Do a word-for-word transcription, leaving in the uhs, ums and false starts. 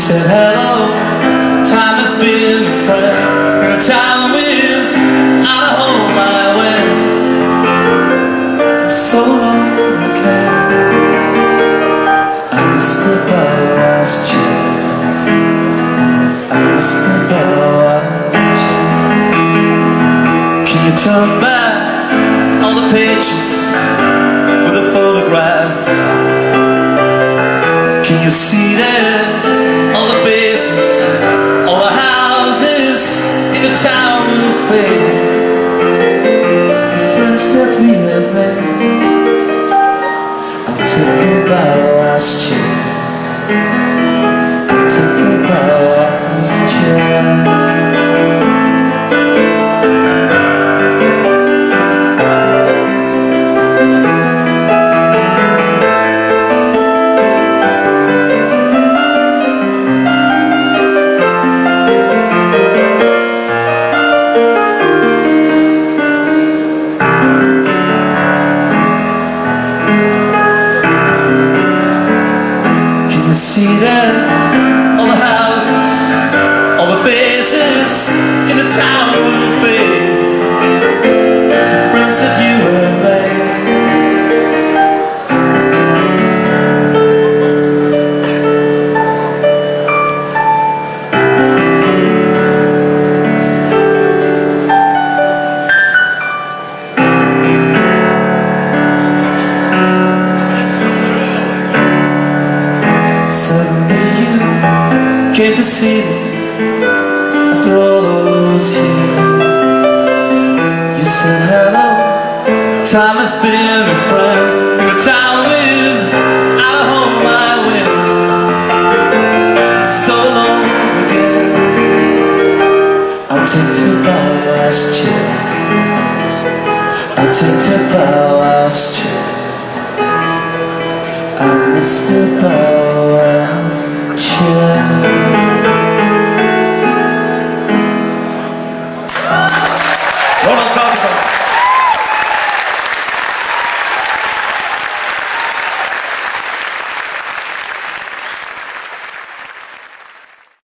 said hello, time has been a friend in a town without a home I went. So long again, I miss the Bauhaus chair, I miss the Bauhaus chair. Can you turn back all the pages with the photographs? Can you see that all the faces, all the houses in the town will fade? The friends that we have made. I'll take the Bauhaus chair, I'll take the Bauhaus chair. See that all the houses, all the faces in the town will fade. The friends that you have made. Came to see me after all those years. You said hello, time has been a friend in a town without a home I went. So long again, I'll take the Bauhaus chair, I'll take the Bauhaus chair, I miss the Bauhaus chair. Ronald